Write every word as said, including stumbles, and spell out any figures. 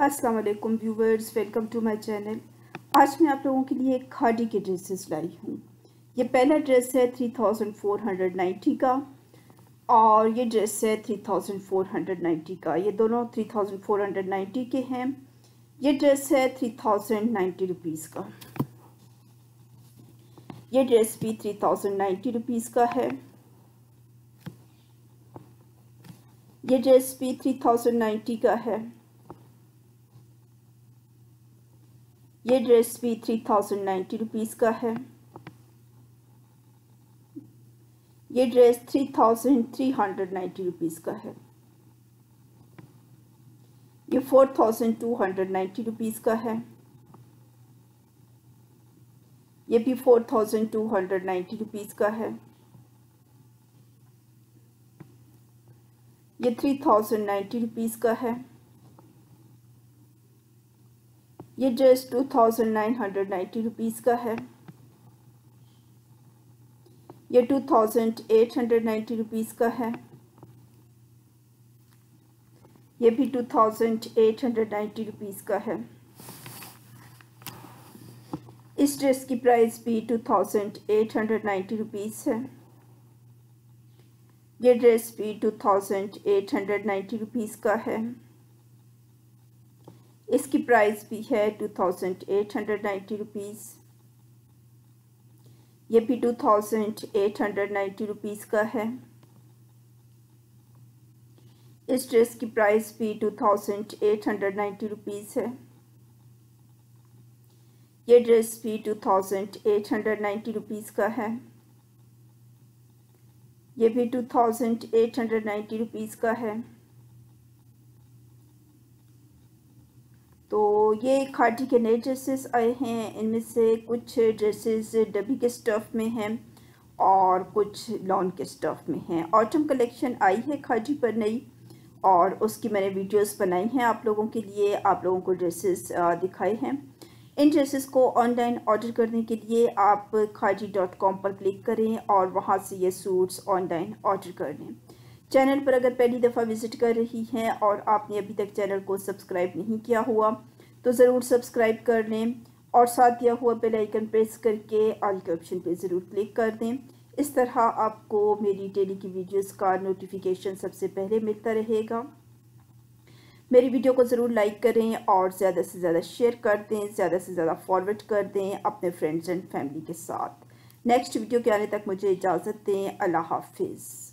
अस्सलाम वालेकुम viewers, welcome to my channel. आज मैं आप लोगों के लिए एक खादी के ड्रेसेस लाई हूँ। ये पहला ड्रेस है three thousand four hundred ninety का और ये ड्रेस है three thousand four hundred ninety का। ये दोनों three thousand four hundred ninety के हैं। ये ड्रेस है थ्री थाउजेंड नाइन्टी रुपीज़ का। ये ड्रेस भी थ्री थाउजेंड नाइन्टी रुपीज़ का है। ये ड्रेस भी थ्री थाउजेंड नाइन्टी का है। ये ड्रेस भी थ्री थाउजेंड नाइन्टी रुपीज़ का है। ये dress three thousand three hundred ninety rupees का है। ये four thousand two hundred ninety rupees का है। ये भी four thousand two hundred ninety rupees का है। ये थ्री थाउजेंड नाइन्टी रुपीज़ का है। ये dress two thousand nine hundred ninety rupees का है। ये two thousand eight hundred ninety rupees का है। ये भी two thousand eight hundred ninety rupees का है। इस ड्रेस की प्राइस भी two thousand eight hundred ninety rupees है। ये ड्रेस भी two thousand eight hundred ninety rupees का है। इसकी प्राइस भी है two thousand eight hundred ninety rupees. ये भी two thousand eight hundred ninety rupees का है। इस ड्रेस की प्राइस भी two thousand eight hundred ninety rupees है। ये ड्रेस भी two thousand eight hundred ninety rupees का है। ये भी two thousand eight hundred ninety rupees का है। तो ये खादी के नए ड्रेसेस आए हैं। इनमें से कुछ ड्रेसेस डबी के स्टफ़ में हैं और कुछ लॉन के स्टफ़ में हैं। ऑटम कलेक्शन आई है खादी पर नई और उसकी मैंने वीडियोस बनाई हैं आप लोगों के लिए, आप लोगों को ड्रेसेस दिखाए हैं। इन ड्रेसेस को ऑनलाइन ऑर्डर करने के लिए आप खादी डॉट कॉम पर क्लिक करें और वहाँ से ये सूट्स ऑनलाइन ऑर्डर कर लें। चैनल पर अगर पहली दफ़ा विज़िट कर रही हैं और आपने अभी तक चैनल को सब्सक्राइब नहीं किया हुआ तो ज़रूर सब्सक्राइब कर लें और साथ दिया हुआ बेल आइकन प्रेस करके ऑल के ऑप्शन पे ज़रूर क्लिक कर दें। इस तरह आपको मेरी डेली की वीडियोस का नोटिफिकेशन सबसे पहले मिलता रहेगा। मेरी वीडियो को ज़रूर लाइक करें और ज़्यादा से ज़्यादा शेयर कर दें, ज़्यादा से ज़्यादा फॉरवर्ड कर दें अपने फ्रेंड्स एंड फैमिली के साथ। नेक्स्ट वीडियो के आने तक मुझे इजाज़त दें। अल्लाह हाफिज़।